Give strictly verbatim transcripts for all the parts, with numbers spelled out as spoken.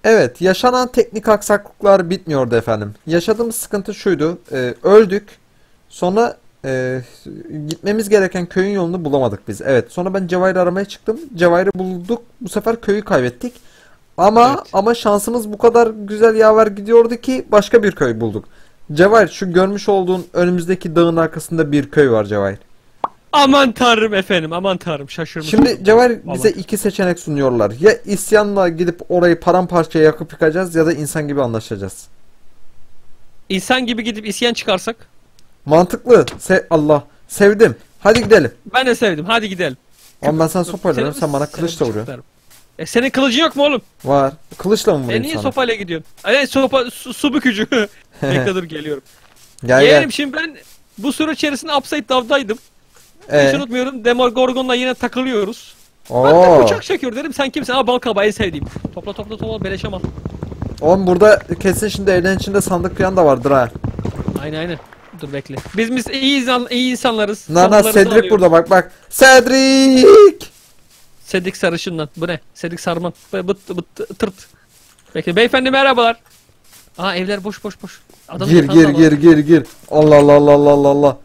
Evet, yaşanan teknik aksaklıklar bitmiyordu efendim. Yaşadığımız sıkıntı şuydu. e, öldük. Sonra e, gitmemiz gereken köyün yolunu bulamadık biz. Evet, sonra ben Cevahir'i aramaya çıktım. Cevahir'i bulduk. Bu sefer köyü kaybettik. Ama Evet. ama şansımız bu kadar güzel yaver gidiyordu ki başka bir köy bulduk. Cevahir, şu görmüş olduğun önümüzdeki dağın arkasında bir köy var Cevahir. Aman tanrım efendim, aman tanrım, şaşırmış Şimdi oldum. Cevahir bize Aman. iki seçenek sunuyorlar. Ya isyanla gidip orayı paramparça yakıp yıkacağız ya da insan gibi anlaşacağız. İnsan gibi gidip isyan çıkarsak? Mantıklı. Se Allah. Sevdim. Hadi gidelim. Ben de sevdim, hadi gidelim. Ama ben sana sopayla Senin- vuruyorum. Sen bana senin kılıçla vuruyorsun. bıçaklarım. E senin kılıcın yok mu oğlum? Var. Kılıçla mı E vurayım niye sana? sopayla gidiyorsun? E sopa, su, su bükücü. Bekle dur, geliyorum. Gel Yeğenim, gel. şimdi ben bu süre içerisinde Upside Down'daydım. Hiç Ee, unutmuyorum, Demogorgon'la yine takılıyoruz. Ben de Oo. bıçak çekiyor dedim, sen kimsin? Aa, bal kabağı en sevdiğim. Topla topla topla, beleşem al. Oğlum burada kesin şimdi evlerin içinde sandık falan da vardır ha. Aynen aynen. Dur bekle. Biz biz iyi, insan, iyi insanlarız. Nana Sandıklarımızı Cedric alıyoruz. burada, bak bak. Cedric! Sedik sarışından. Bu ne? Sedik sarman. Bıt bıt bıt tırt. Bekle beyefendi, merhabalar. Aa, evler boş boş boş. Adamın Gir yatağını gir da gir alalım. gir gir. Allah Allah Allah Allah Allah Allah.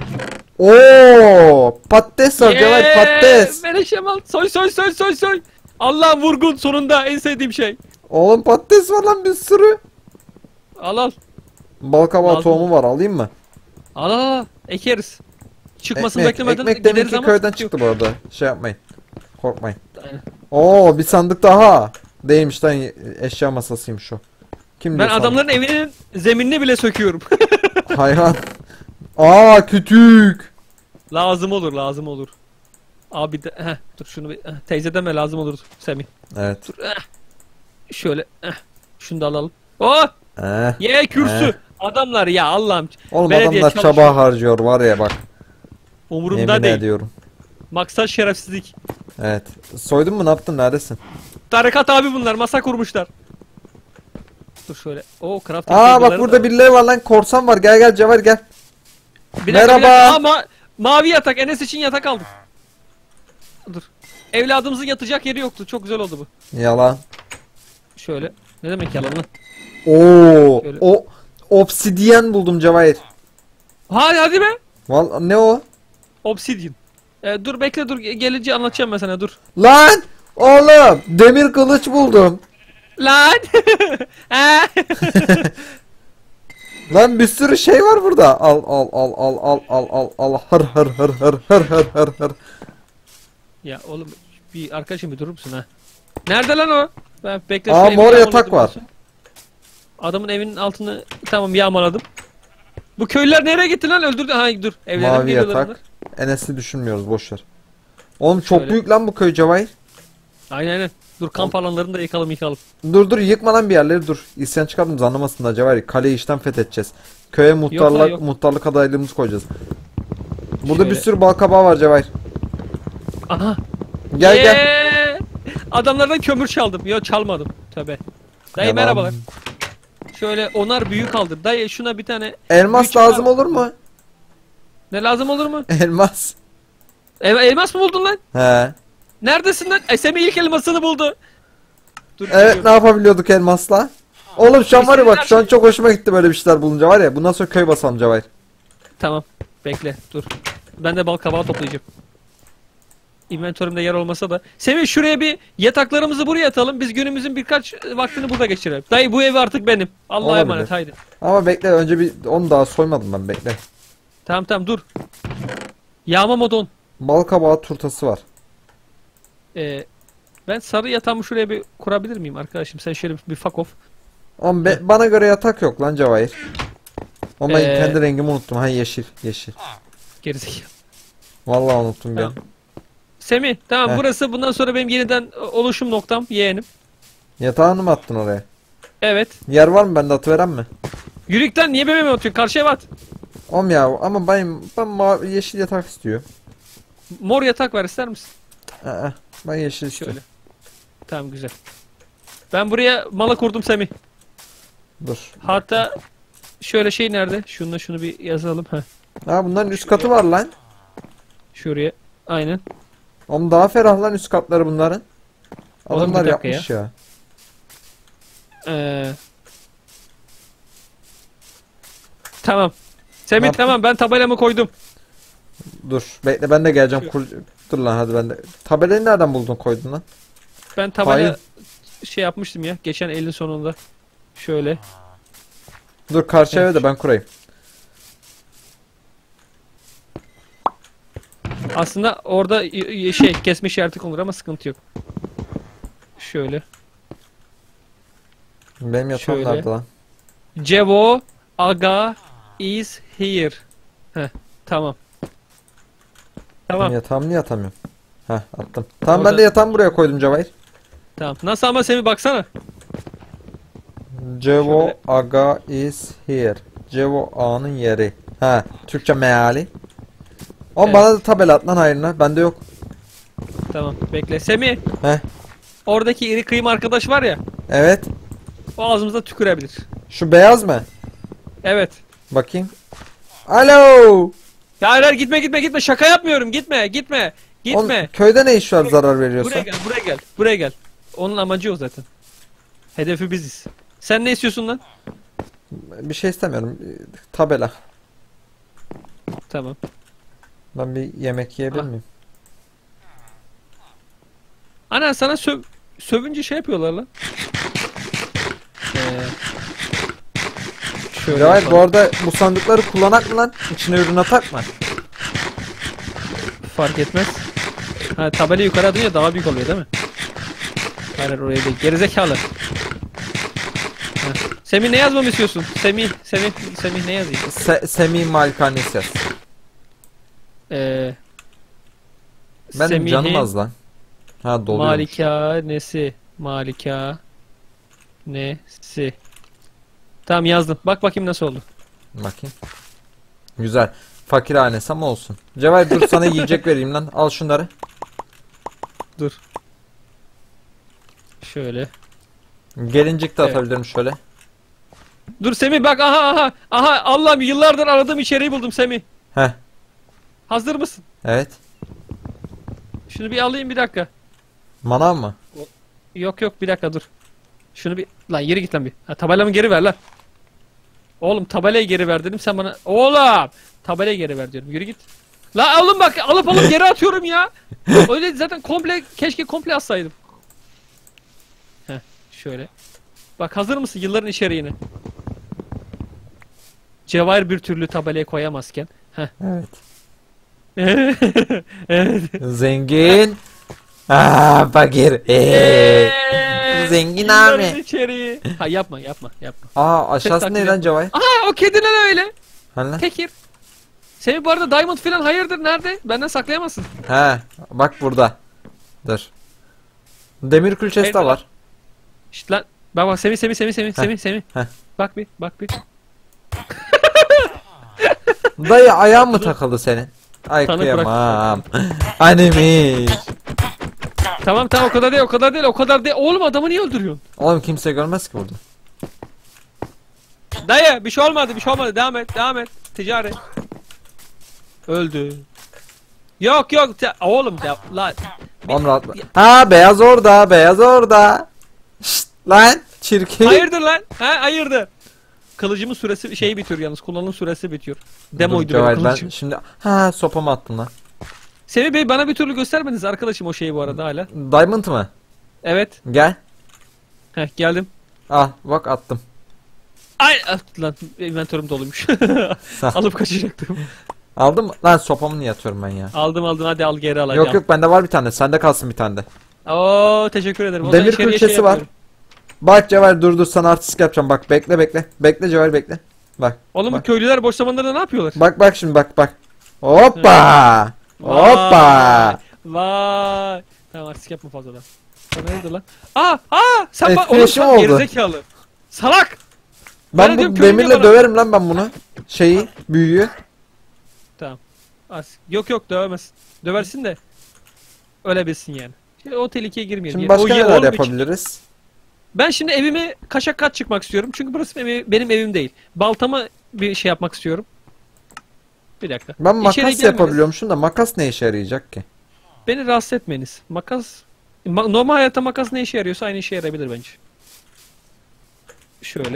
Oo! Patates var Cevahir, Yeah! patates. Beleşem al. Soy soy soy soy soy. Allah, vurgun sonunda, en sevdiğim şey. Oğlum patates var lan bir sürü. Al al. Bal kabağı Lazım. tohumu var, alayım mı? Al al al. Ekeriz. Çıkmasını Ekmek, beklemeden ekmek gideriz deminki ama köyden sıkıntı yok. çıktı bu arada. Şey yapmayın. Korkmayın. Aynen. Oo, bir sandık daha. Değilmiş lan, eşya masasıymış o. Kim Ben diyor sandık? adamların evinin zeminini bile söküyorum. Hayvan. Aa, kütük. Lazım olur, lazım olur. Abi de, heh, dur şunu bir, heh, teyze deme, lazım olur Semih. Evet. Şöyle, heh, şunu da alalım. Oh! Eh. Ye kürsü. Eh. Adamlar ya, Allah'ım. Oğlum Belediye adamlar çalışıyor. çaba harcıyor var ya bak. Umurumda Yemin değil. ediyorum. Maksat şerefsizlik. Evet. Soydun mu, ne yaptın, neredesin? Tarikat abi bunlar, masa kurmuşlar. Dur şöyle. Oo, crafting Aa bak, table'ları burada da- birileri var lan, korsan var, gel gel Cevher gel. Bir dakika, bir Merhaba. dakika. Ama mavi yatak, Enes için yatak aldım. Dur. Evladımızın yatacak yeri yoktu. Çok güzel oldu bu. Yalan. Şöyle. Ne demek yalan lan? Oo, Şöyle. o obsidiyen buldum Cevahir. Hadi hadi be. Vallahi ne o? Obsidian. Ee, dur bekle, dur gelince anlatacağım ben sana, dur. Lan oğlum, demir kılıç buldum. Lan. Ha? Lan bir sürü şey var burada. Al al al al al al al al hır hır hır hır hır hır hır hır. Ya oğlum, bir arkadaşım, bir durur musun ha? Nerede lan o? Ben bekle. Aa, şu evi mor yatak yağmaladım var. ben. Adamın evinin altını tamam yağmaladım. Bu köylüler nereye gitti lan? Öldürdü. Ha dur. Evlerine Mavi geliyorlar yatak. bunlar. Enes'i düşünmüyoruz, boşver. Oğlum çok Şöyle. büyük lan bu köy Cevahir. Aynen aynen. Dur, kamp alanlarını da yıkalım yıkalım. Dur dur, yıkma lan bir yerleri, dur. İsyan çıkardım anlamasınlar Cevahir. Kaleyi işten fethedeceğiz. Köye muhtarlık yok. muhtarlık adaylığımızı koyacağız. Burada bir Şöyle. sürü bal kabağı var Cevahir. Aha. Gel gel. Yeah! Adamlardan kömür çaldım. Yok, çalmadım. Tövbe. Dayı Yalan. merhabalar. Şöyle onar büyü kaldır. Dayı şuna bir tane. Elmas Üç lazım var. olur mu? Ne lazım olur mu? Elmas. El elmas mı buldun lan? He. Neredesin lan? Esemi ilk elmasını buldu. Dur, Evet, geliyorum. ne yapabiliyorduk elmasla? Oğlum şu an var ya, bak şu an İstediğin çok hoşuma gitti böyle bir şeyler bulunca var ya. Bundan sonra köy basalım Cevahir. Tamam. Bekle. Dur. Ben de bal kabağı toplayacağım. İnventörümde yer olmasa da. Semih, şuraya bir yataklarımızı buraya atalım. Biz günümüzün birkaç vaktini burada geçirelim. Dayı, bu ev artık benim. Allah'a Olabilir. emanet, haydi. Ama bekle, önce bir onu daha soymadım ben, bekle. Tamam tamam, dur. Yağma modon. Bal kabağı turtası var. Ee, ben sarı yatağımı şuraya bir kurabilir miyim arkadaşım? Sen şöyle bir fuck off. Ama be- bana göre yatak yok lan Cevahir. Ama ben Ee, kendi rengimi unuttum. Ha, yeşil yeşil. Gerizekalı. Vallahi unuttum Tamam. ben. Semih, tamam, Heh. burası bundan sonra benim yeniden oluşum noktam, yeğenim. Yatağını mı attın oraya? Evet. Yer var mı, bende atıveren mi? Yürükten niye bebeğime atıyorsun? Karşıya bat. Oğlum ya, ama ben ben mavi yeşil yatak istiyor. Mor yatak var, ister misin? Aa, ben yeşil istiyorum. Şöyle. Tamam, güzel. Ben buraya mala kurdum Semih. Dur. Hatta şöyle şey nerede? Şununla şunu bir yazalım. Heh. Ha, bunların üst katı var lan. Şuraya. Aynen. Oğlum daha ferah lan üst katları bunların. Oğlum, Adamlar bir dakika yapmış ya. Ee, tamam. Semih yaptın? tamam, ben tabelamı koydum. Dur. Bekle ben de geleceğim. Kur... Dur lan hadi ben de. Tabelayı nereden buldun koydun lan? Ben tabela Hayır. şey yapmıştım ya geçen Eylül sonunda. Şöyle. Dur karşı Evet. eve de ben kurayım. Aslında orada y- y- şey kesme işareti konur ama sıkıntı yok. Şöyle. Benim yatağım Şöyle. nerede lan? Cevo Aga is here. Heh, tamam. Tamam. Benim yatağım niye yatamıyorum? Heh attım. Tamam ben Orada- de yatağımı buraya koydum Cevahir. Tamam. Nasıl ama Semih baksana. Cevo Şöyle. Aga is here. Cevo A'nın yeri. Ha, Türkçe meali. Oğlum Evet. bana da tabela at lan hayrına. Bende yok. Tamam. Bekle. Semih. Heh. Oradaki iri kıyım arkadaş var ya. Evet. O ağzımıza tükürebilir. Şu beyaz mı? Evet. Bakayım. Alo. Ya hayır, hayır, gitme gitme gitme. Şaka yapmıyorum. Gitme gitme. Gitme. Oğlum, köyde ne iş var zarar veriyorsa? Buraya gel, buraya gel, buraya gel. Onun amacı o zaten. Hedefi biziz. Sen ne istiyorsun lan? Bir şey istemiyorum. Tabela. Tamam. Ben bir yemek yiyebilir Ah. miyim? Ana sana söv sövünce şey yapıyorlar lan. Ee, şöyle Cevahir bu yapalım. arada bu sandıkları kullanak mı lan? İçine ürün atak mı? Fark etmez. Ha, tabela yukarı atınca daha büyük oluyor değil mi? Hayır oraya değil. Gerizekalı. Heh. Semih ne yazmamı istiyorsun? Semih, Semih, Semih ne yazayım? Se Semih Malikanesi yaz. Ee, Benim Semih'in canım az lan. Ha doluyormuş. Malikanesi. Malikanesi. Tamam yazdım. Bak bakayım nasıl oldu. Bakayım. Güzel. Fakirhanesi ama olsun. Cevahir dur sana yiyecek vereyim lan. Al şunları. Dur. Şöyle. Gelincik de Evet. atabilirim şöyle. Dur Semih bak, aha aha. Aha Allah'ım, yıllardır aradığım içeriği buldum Semih. Heh. Hazır mısın? Evet. Şunu bir alayım, bir dakika. Manav mı? Yok yok, bir dakika dur. Şunu bir lan yürü git lan bir. Ha, tabelamı geri ver lan. Oğlum tabelayı geri ver dedim, sen bana oğlum tabelayı geri ver diyorum. Yürü git. La oğlum bak, alıp alıp geri atıyorum ya. Öyle zaten komple, keşke komple atsaydım. Heh, şöyle. Bak hazır mısın yılların içeriğini? Cevahir bir türlü tabelaya koyamazken. Heh. Evet. Evet. Zengin. Aa fakir. Ee. Eee, Zengin yılların abi. içeriği. Ha yapma yapma yapma. Aa aşağısı taklit ne lan et. Cevahir? Aha o kediler öyle. Hani lan? Tekir. Seni bu arada Diamond falan hayırdır nerede? Benden saklayamazsın. He. Bak burada. Dur. Demir külçesi de Nerede? var. İşte lan. Bak bak Semih Semih Semih Semih Semih Semih. heh. Bak bir bak bir. Dayı ayağın mı takıldı senin? Ay Tanık kıyamam. Annemiş. Tamam tamam, o kadar değil o kadar değil o kadar değil. Oğlum adamı niye öldürüyorsun? Oğlum kimse görmez ki burada. Dayı bir şey olmadı bir şey olmadı, devam et devam et. Ticaret. Öldü. Yok yok te- oğlum ya la. Oğlum rahat bırak. Ha beyaz orada, beyaz orada. Şşt lan çirkin. Hayırdır lan? Ha hayırdır. Kılıcımın süresi şeyi bitiyor yalnız, kullanım süresi bitiyor. Demoydu Dur, benim Cevahir, ben kılıcım. şimdi ha sopamı attım lan. Semih Bey bana bir türlü göstermediniz arkadaşım o şeyi bu arada hala. Diamond mı? Evet. Gel. Heh geldim. Al bak attım. Ay ah, lan inventörüm doluymuş. Alıp kaçacaktım. Aldın mı? Lan sopamı niye atıyorum ben ya? Aldım aldım, hadi al geri alacağım. Yok yok bende var bir tane. Sende kalsın bir tane de. Oo teşekkür ederim. O Demir zaman içeriye külçesi var. yapıyorum. Bak Cevahir dur dur sana artistik yapacağım. Bak bekle bekle. Bekle Cevahir bekle. Bak. Oğlum bu Bak. köylüler boş zamanlarında ne yapıyorlar? Bak bak şimdi bak bak. Hoppa. Hoppa. Vay. Tamam artık yapma fazla da. Sen nerede lan? Aa aa sen bak oğlum Etkileşim sen oldu. gerizekalı. Salak. Ben Ben diyorum bu köylüye demirle bana- döverim lan ben bunu. Şeyi, büyüyü. Tamam. Az. Yok yok dövemez. Döversin de. Öyle bilsin yani. Şey, o tehlikeye girmeyelim. Şimdi Yani. O başka ye- neler oğlum hiç- yapabiliriz? Ben şimdi evimi kaşak kat çıkmak istiyorum. Çünkü burası benim, benim evim değil. Baltama bir şey yapmak istiyorum. Bir dakika. Ben İçeri makas gelmeniz- yapabiliyormuşum da makas ne işe yarayacak ki? Beni rahatsız etmeniz. Makas ma- normal hayatta makas ne işe yarıyorsa aynı işe yarayabilir bence. Şöyle.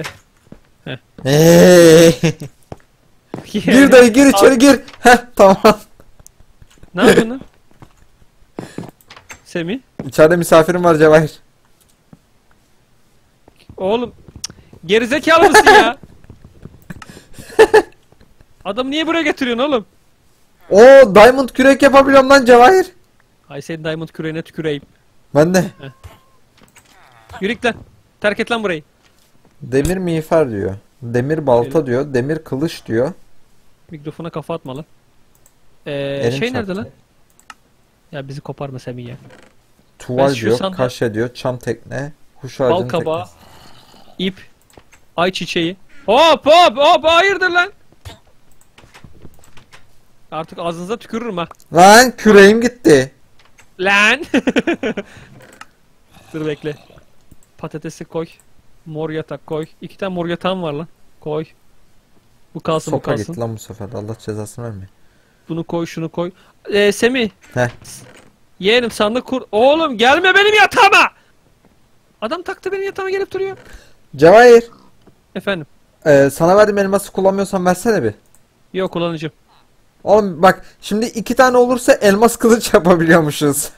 Hey. Gir dayı gir içeri gir. Heh tamam. Ne yapıyorsun lan? Semih. İçeride misafirim var Cevahir. Oğlum. Gerizekalı mısın ya? Adam niye buraya getiriyorsun oğlum? Oo diamond kürek yapabiliyorum lan Cevahir. Ay senin diamond küreğine tüküreyim. Ben de. Yürü git lan. Terk et lan burayı. Demir miğfer diyor. Demir balta diyor. Demir kılıç diyor. Mikrofona kafa atma lan. Ee, Elim şey nerede çarptı. lan? Ya bizi koparma Semih ya. Tuval Ben şu diyor. sanda- Kaşe diyor. Çam tekne. Kuş Bal ağacının kabağı, teknesi. ip, ay çiçeği. Hop hop hop hayırdır lan? Artık ağzınıza tükürürüm ha. Lan küreğim gitti. Lan. Dur bekle. Patatesi koy. Mor yatak koy. İki tane mor yatağım var lan. Koy. Bu kalsın bu Sopa kalsın. gitti lan bu sefer. Allah cezasını vermiyor. Bunu koy şunu koy. Ee, Semih. Heh. Yeğenim sandık kur. Oğlum gelme benim yatağıma. Adam taktı benim yatağıma gelip duruyor. Cevahir. Efendim. Ee, sana verdiğim elması kullanmıyorsan versene bir. Yok kullanıcım. Oğlum bak şimdi iki tane olursa elmas kılıç yapabiliyormuşuz.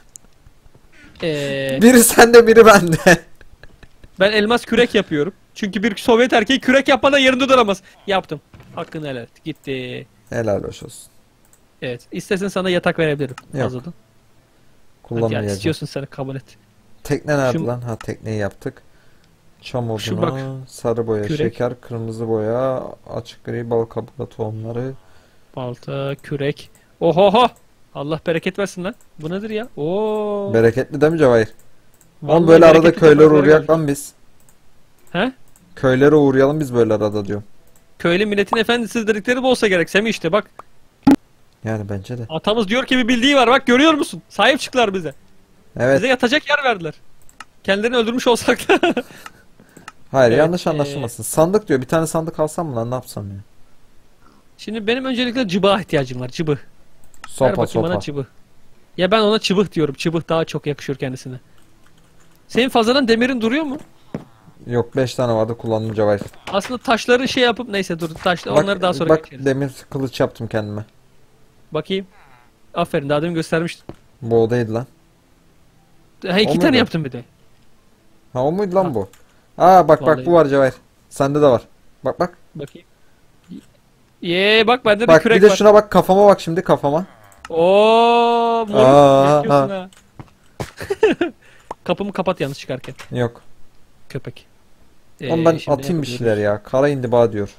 Ee, Biri sende biri bende. ben elmas kürek yapıyorum. Çünkü bir Sovyet erkeği kürek yapmadan yerinde duramaz. Yaptım. Hakkını helal et. Gitti. Helal hoş olsun. Evet. İstersen sana yatak verebilirim. Yok. Fazladan. Hadi ya, Kullanmayacağım. istiyorsun sen kabul et. Tekne nerede Şu- lan? Ha tekneyi yaptık. Çam Şu odunu, bak. sarı boya, Kürek. şeker, kırmızı boya, açık gri, bal kabağı tohumları. Balta, kürek. Ohoho. Allah bereket versin lan. Bu nedir ya? Oo. Bereketli değil mi Cevahir? Vallahi Oğlum böyle arada bereketli köylere topraklara uğrayak geldik. lan biz. He? Köylere uğrayalım biz böyle arada diyorum. Köylü milletin efendisi dedikleri bu olsa gerek. Semih işte bak. Yani bence de. Atamız diyor ki bir bildiği var. Bak görüyor musun? Sahip çıktılar bize. Evet. Bize yatacak yer verdiler. Kendilerini öldürmüş olsak da. Hayır Evet, yanlış ee, anlaşılmasın. Sandık diyor. Bir tane sandık alsam mı lan ne yapsam ya? Şimdi benim öncelikle cıbağa ihtiyacım var. Cıbı. Ver Sopa bakayım bana sopa. çıbık. Ya ben ona çıbık diyorum. Çıbık daha çok yakışıyor kendisine. Senin fazladan demirin duruyor mu? Yok beş tane vardı kullandım Cevahir. Aslında taşları şey yapıp neyse dur taşla Bak, onları daha sonra bak geçeriz. demir kılıç yaptım kendime. Bakayım. Aferin daha demin göstermiştin. Bu o değil lan. Ha iki O tane muydu? yaptım bir de. Ha o muydu lan Ha. bu? Aa bak bak Vallahi. bu var Cevahir. Sende de var. Bak bak. Bakayım. Ye bak bende de Bak kürek bir de var. şuna bak kafama bak şimdi kafama. Oo, mor Aa, yakıyorsun ha. ha. Kapımı kapat yalnız çıkarken. Yok. Köpek. Oğlum ben Ee, şimdi atayım bir yapabiliyoruz. şeyler ya. Kara indiba diyor.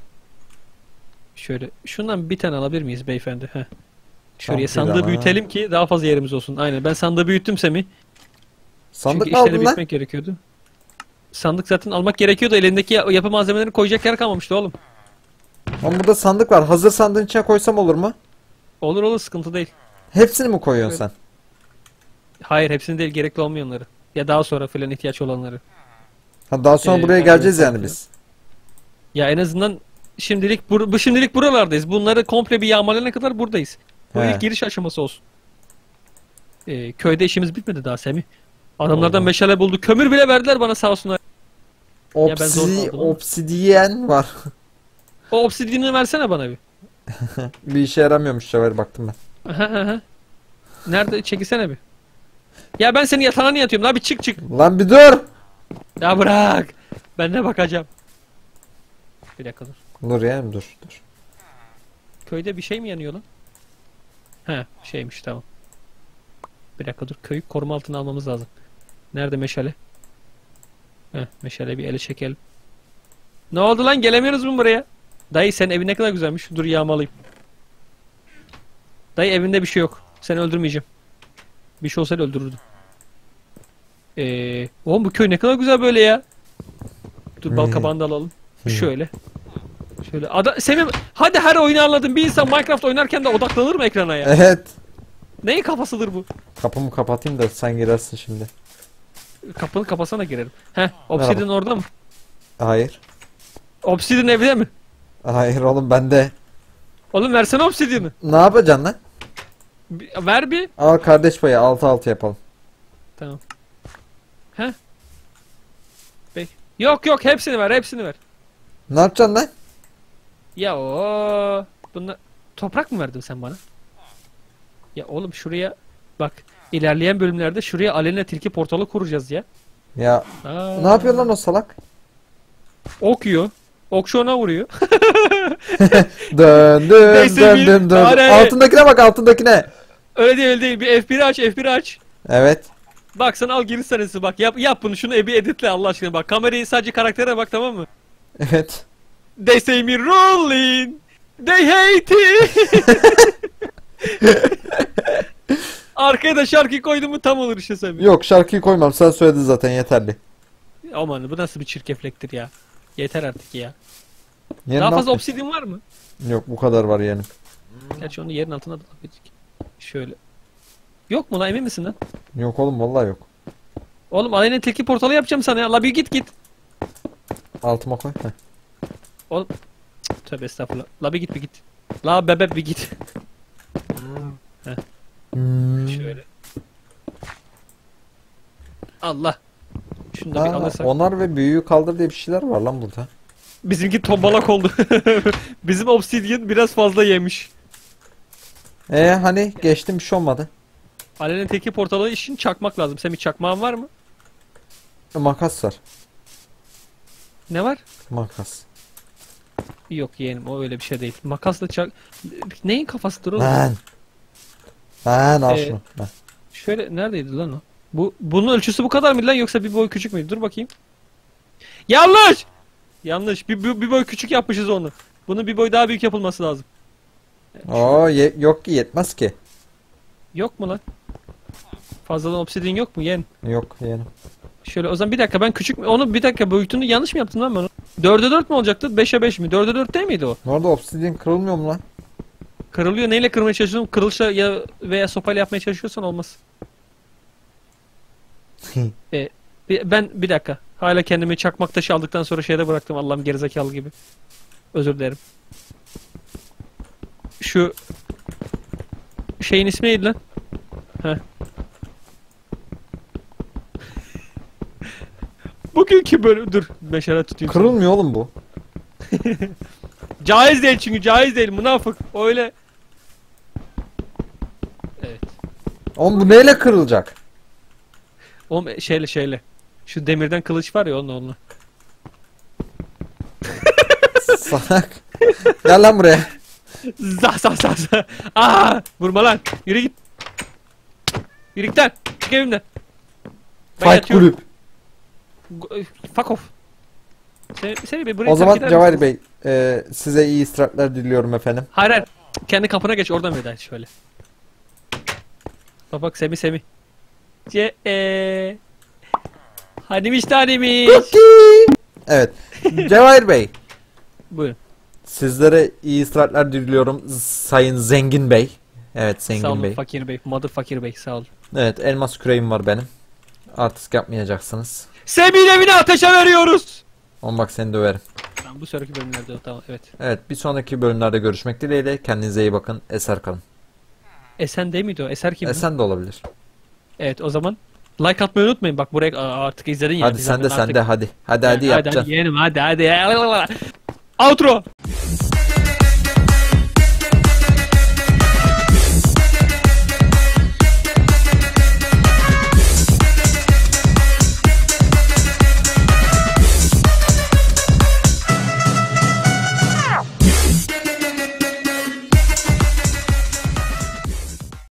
Şöyle şundan bir tane alabilir miyiz beyefendi? Heh. Şuraya Tamam, bir sandığı tane. büyütelim ki daha fazla yerimiz olsun. Aynen ben sandığı büyüttüm Semih. Sandık Çünkü mı işleri aldın lan? büyütmek gerekiyordu. Sandık zaten almak gerekiyordu. Elindeki ya- yapı malzemelerini koyacak yer kalmamıştı oğlum. Oğlum burada sandık var. Hazır sandığın içine koysam olur mu? Olur olur sıkıntı değil. Hepsini mi koyuyorsun sen? Hayır hepsini değil gerekli olmayanları. Ya daha sonra filan ihtiyaç olanları. Ha daha sonra Ee, buraya ben geleceğiz böyle yani sandım. biz. Ya en azından şimdilik bur bu şimdilik buralardayız. Bunları komple bir yağmalayana kadar buradayız. Bu He. ilk giriş aşaması olsun. Ee, köyde işimiz bitmedi daha Semih. Adamlardan Allah. meşale buldu. Kömür bile verdiler bana sağ olsunlar. Ya ben zor Obsi kaldım ama. obsidiyen var. O obsidiyeni versene bana bir. Bir işe yaramıyormuş Cevahir baktım ben. Aha, aha. Nerede? Çekilsene bir. Ya ben senin yatağına niye yatıyorum? La bir çık çık. Lan bir dur. Ya bırak. Ben de bakacağım. Bir dakika dur. Dur ya dur dur. Köyde bir şey mi yanıyor lan? He şeymiş tamam. Bir dakika dur. Köyü koruma altına almamız lazım. Nerede meşale? Heh meşale bir ele çekelim. Ne oldu lan? Gelemiyoruz mu buraya? Dayı senin evin ne kadar güzelmiş. Dur yağmalayayım. Dayı evinde bir şey yok. Seni öldürmeyeceğim. Bir şey olsaydı öldürürdüm. Eee, oğlum bu köy ne kadar güzel böyle ya. Dur bal Hmm. kabağını da alalım. Hmm. Şöyle. Şöyle. Ada Semih hadi her oyunu anladım. Bir insan Minecraft oynarken de odaklanır mı ekrana ya? Evet. Neyin kafasıdır bu? Kapımı kapatayım da sen girersin şimdi. Kapını kapasana girerim. Heh, Obsidian orada mı? Hayır. Obsidian evde mi? Hayır oğlum bende. Oğlum versene Obsidian'ı. Ne yapacaksın lan? Bir- Ver bir. Al kardeş payı altı altı yapalım. Tamam. Heh. Bek. Yok yok hepsini ver hepsini ver. Ne yapacaksın lan? Ya o bunlar toprak mı verdin sen bana? Ya oğlum şuraya bak, ilerleyen bölümlerde şuraya Alena Tilki portalı kuracağız ya. Ya Aa, ne yapıyor lan o salak? ok yiyor. Okşu ona vuruyor. Dön dön Neyse, dön bir dön dön. tane- Altındakine bak, altındakine. Öyle değil, öyle değil. Bir F biri aç, F biri aç. Evet. Bak sana al giriş sahnesi bak. Yap yap bunu. Şunu bir editle Allah aşkına bak. Kamerayı sadece karaktere bak, tamam mı? Evet. They say me rolling. They hate it. Arkaya da şarkı koydum mu tam olur işte sen. Yok, şarkıyı koymam. Sen söyledin zaten, yeterli. Aman bu nasıl bir çirkefliktir ya. Yeter artık ya. Yerin Daha fazla altı- obsidian var mı? Yok, bu kadar var yeğenim. Gerçi onu yerin altına da alabiliriz. Şöyle. Yok mu lan, emin misin lan? Yok oğlum, vallahi yok. Oğlum Alena Tilki portalı yapacağım sana ya. La bir git git. Altıma koy. Heh. Oğlum. Cık, tövbe estağfurullah. La bir git bir git. La bebe bir git. Hmm. Şöyle. Allah. Şunu da bir Ha, alırsak. onar ve büyüğü kaldır diye bir şeyler var lan burada. Bizimki tombalak oldu. Bizim obsidian biraz fazla yemiş. E hani geçtim, bir şey olmadı. Alena Tilki portalı için çakmak lazım. Senin bir çakmağın var mı? E, makas var. Ne var? Makas. Yok yeğenim, o öyle bir şey değil. Makasla çak... Neyin kafasıdır oğlum? Lan. Lan al Ee, şunu. Heh. Şöyle neredeydi lan o? Bu bunun ölçüsü bu kadar mı lan, yoksa bir boy küçük müydü? Dur bakayım. Yanlış. Yanlış. Bir, bir, bir boy küçük yapmışız onu. Bunun bir boy daha büyük yapılması lazım. Oo, ye- yok ki, yetmez ki. Yok mu lan? Fazladan obsidian yok mu yeğenim? Yok yeğenim. Şöyle o zaman bir dakika, ben küçük mü? Onu bir dakika, boyutunu yanlış mı yaptım lan ben onu? dörde dört mü olacaktı? beşe beş mi? dörde dört değil miydi o? Orada obsidian kırılmıyor mu lan? Kırılıyor. Neyle kırmaya çalışıyorsun? Kırılışla ya veya sopayla yapmaya çalışıyorsan olmaz. e, bir- ben bir dakika. Hala kendimi çakmak taşı aldıktan sonra şeyde bıraktım, Allah'ım gerizekalı gibi. Özür dilerim. Şu şeyin ismi neydi lan? Heh. Bugünkü bölüm... Dur. Meşale tutayım. sana. Kırılmıyor oğlum bu. Caiz değil çünkü. Caiz değil. Münafık. Öyle. Evet. Oğlum bu neyle kırılacak? Oğlum şeyle şeyle. Şu demirden kılıç var ya, onunla onunla. Salak. Gel lan buraya. Zah zah zah zah. Aa, vurma lan. Yürü git. Yürü git lan. Çık evimden. Ben Fight yatıyorum. kulüp. Go- Fuck off. Seni, seni bir buraya O zaman terk eder Cevahir misiniz? Bey, e, size iyi istirahatler diliyorum efendim. Hayır hayır. Kendi kapına geç, oradan veda et şöyle. Bak bak, Semi Semi. Ce eee. Hanimiş tanemiş. Evet. Cevahir Bey, Buyurun. sizlere iyi istirahatler diliyorum Sayın Zengin Bey. Evet, Sağ Zengin olun Bey. fakir bey. Mother fakir bey, sağ olun. Evet, elmas küreğim var benim. Artist yapmayacaksınız. Semih'in evini ateşe veriyoruz. On bak, seni döverim. Tamam, bu sonraki bölümlerde o, tamam, evet. Evet, bir sonraki bölümlerde görüşmek dileğiyle. Kendinize iyi bakın. Eser kalın. Esen değil miydi o? Eser kim? Esen de olabilir. Evet, o zaman like atmayı unutmayın. Bak buraya aa, artık izledin ya. Hadi bir sen de zahmet sen artık. de hadi. Hadi hadi hadi, yapacaksın. hadi yeğenim, hadi hadi. Outro.